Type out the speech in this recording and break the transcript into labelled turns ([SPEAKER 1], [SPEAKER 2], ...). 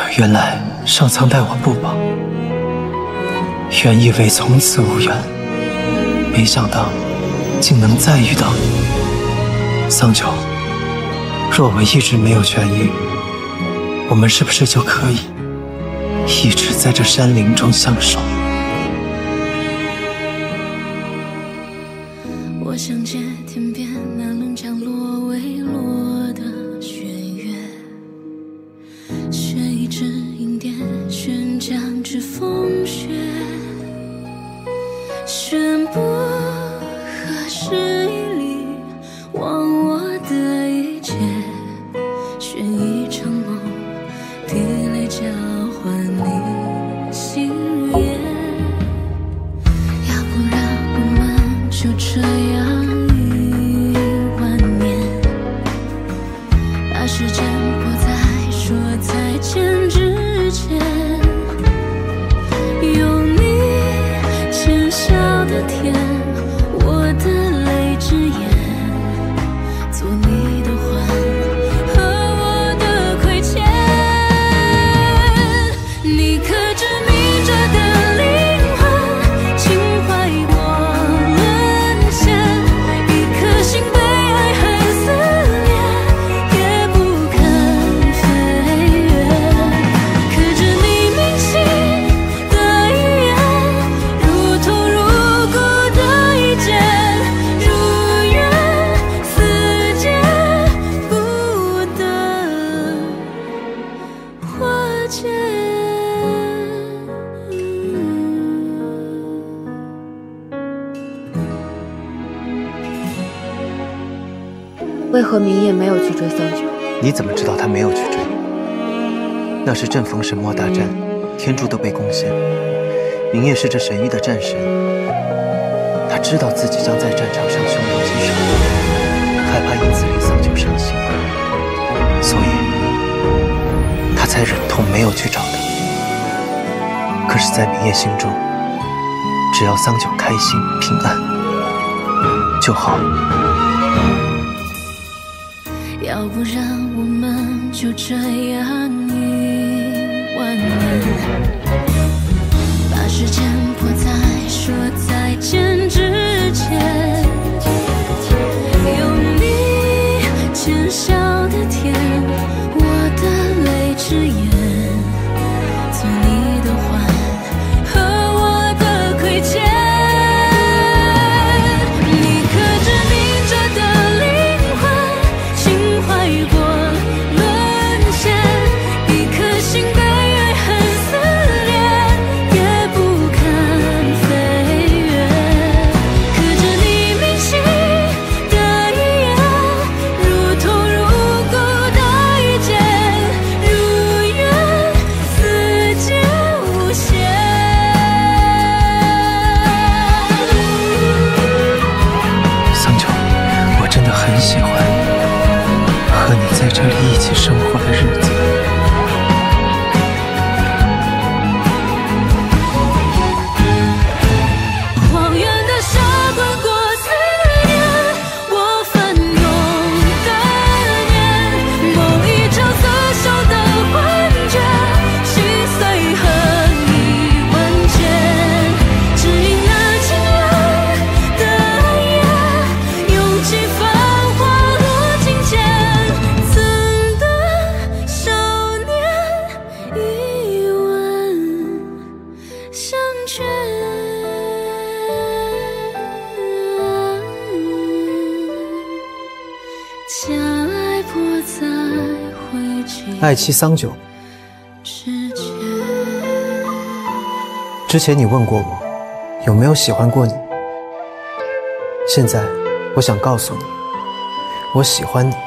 [SPEAKER 1] 原来上苍待我不薄，原以为从此无缘，没想到竟能再遇到你。桑九，若我一直没有痊愈，我们是不是就可以一直在这山林中相守？
[SPEAKER 2] 我想借天边那棱降落未落的弦乐，选一支银蝶，悬江之风雪，宣布何时以离忘我的一切，选一场梦，滴泪交换你心愿。要不然我们就这样一万年，把时间迫在说再见之前，有你浅笑的甜，我的泪之眼，做你的欢和我的亏欠。你可知迷着的灵魂，情怀过沦陷，一颗心被爱恨撕裂，也不肯飞跃。可知你铭心的一言，如痛如骨的一剑，如愿似解不得化解。
[SPEAKER 3] 为何明夜没有去追桑九？
[SPEAKER 4] 你怎么知道他没有去追？那是正逢神魔大战，天柱都被攻陷，明夜是这神域的战神，他知道自己将在战场上胸有经手，害怕因此令桑九伤心，所以他才忍痛没有去找他。可是，在明夜心中，只要桑九开心平安就好。
[SPEAKER 2] 要不然我们就这样一万年，把时间迫在说再见之前，有你浅笑的甜，我的泪之眼，做你的欢和我的亏欠。你可知明着的灵魂，情怀过沦陷，一颗心被爱恨撕裂，也不肯飞跃。可知你铭心的一言，如痛如骨的一剑，如愿似解无限。
[SPEAKER 1] 桑九，我真的很喜欢和你在这里一起生活的日子。
[SPEAKER 2] 荒原的沙滚过思念，我翻涌的念，某一场色手的幻觉，心碎恨已万千。只因那晴朗的暗夜，涌起繁华落尽间，曾的少年一吻相劝。将爱迫在灰烬
[SPEAKER 1] 爱妻桑九，
[SPEAKER 2] 之间。
[SPEAKER 1] 之前你问过我有没有喜欢过你，现在我想告诉你，我喜欢你。